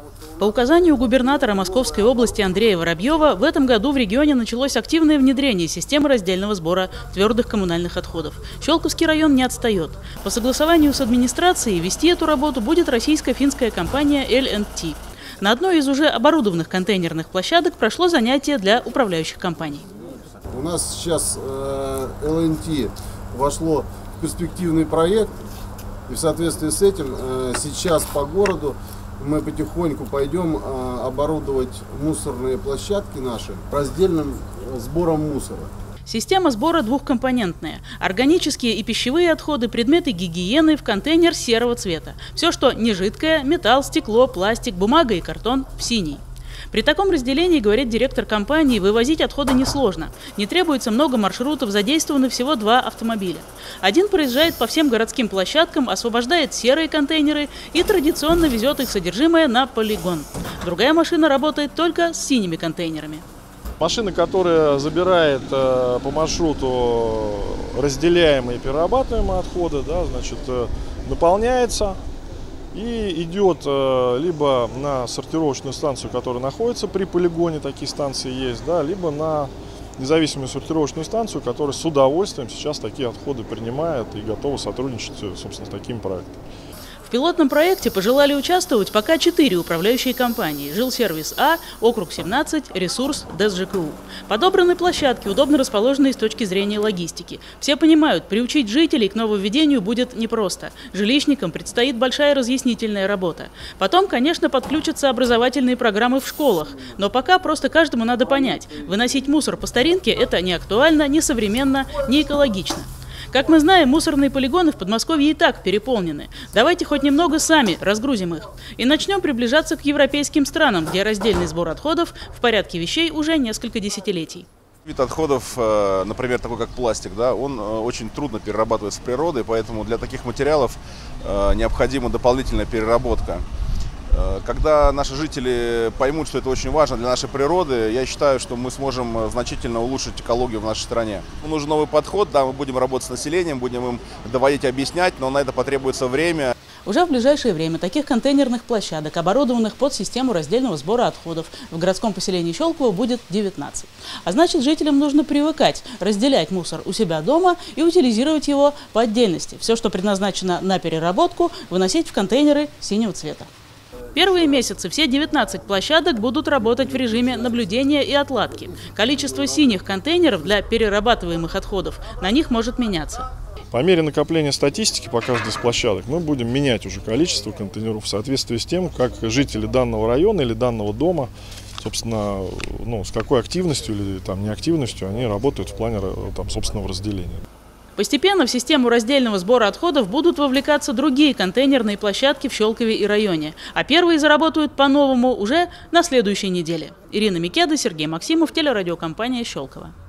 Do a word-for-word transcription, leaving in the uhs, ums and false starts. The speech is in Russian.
По указанию губернатора Московской области Андрея Воробьева, в этом году в регионе началось активное внедрение системы раздельного сбора твердых коммунальных отходов. Щелковский район не отстает. По согласованию с администрацией вести эту работу будет российско-финская компания эл энд ти. На одной из уже оборудованных контейнерных площадок прошло занятие для управляющих компаний. У нас сейчас э, эл энд ти вошло в перспективный проект, и в соответствии с этим э, сейчас по городу мы потихоньку пойдем э, оборудовать мусорные площадки наши раздельным сбором мусора. Система сбора двухкомпонентная. Органические и пищевые отходы, предметы гигиены в контейнер серого цвета. Все, что не жидкое, металл, стекло, пластик, бумага и картон в синий. При таком разделении, говорит директор компании, вывозить отходы несложно. Не требуется много маршрутов, задействованы всего два автомобиля. Один проезжает по всем городским площадкам, освобождает серые контейнеры и традиционно везет их содержимое на полигон. Другая машина работает только с синими контейнерами. Машина, которая забирает э, по маршруту разделяемые и перерабатываемые отходы, да, значит, э, наполняется и идет э, либо на сортировочную станцию, которая находится при полигоне, такие станции есть, да, либо на независимую сортировочную станцию, которая с удовольствием сейчас такие отходы принимает и готова сотрудничать, собственно, с таким проектом. В пилотном проекте пожелали участвовать пока четыре управляющие компании: Жилсервис А, Округ семнадцать, Ресурс, ДЭС-ЖКУ. Подобраны площадки, удобно расположенные с точки зрения логистики. Все понимают, приучить жителей к нововведению будет непросто. Жилищникам предстоит большая разъяснительная работа. Потом, конечно, подключатся образовательные программы в школах. Но пока просто каждому надо понять, выносить мусор по старинке – это не актуально, не современно, не экологично. Как мы знаем, мусорные полигоны в Подмосковье и так переполнены. Давайте хоть немного сами разгрузим их. И начнем приближаться к европейским странам, где раздельный сбор отходов в порядке вещей уже несколько десятилетий. Вид отходов, например, такой как пластик, да, он очень трудно перерабатывается природой, поэтому для таких материалов необходима дополнительная переработка. Когда наши жители поймут, что это очень важно для нашей природы, я считаю, что мы сможем значительно улучшить экологию в нашей стране. Нужен новый подход, да, мы будем работать с населением, будем им доводить, объяснять, но на это потребуется время. Уже в ближайшее время таких контейнерных площадок, оборудованных под систему раздельного сбора отходов, в городском поселении Щелково будет девятнадцать. А значит, жителям нужно привыкать разделять мусор у себя дома и утилизировать его по отдельности. Все, что предназначено на переработку, выносить в контейнеры синего цвета. Первые месяцы все девятнадцать площадок будут работать в режиме наблюдения и отладки. Количество синих контейнеров для перерабатываемых отходов на них может меняться. По мере накопления статистики по каждой из площадок мы будем менять уже количество контейнеров в соответствии с тем, как жители данного района или данного дома, собственно, ну, с какой активностью или там, неактивностью они работают в плане там, собственного разделения. Постепенно в систему раздельного сбора отходов будут вовлекаться другие контейнерные площадки в Щелкове и районе. А первые заработают по-новому уже на следующей неделе. Ирина Микеда, Сергей Максимов, телерадиокомпания «Щелково».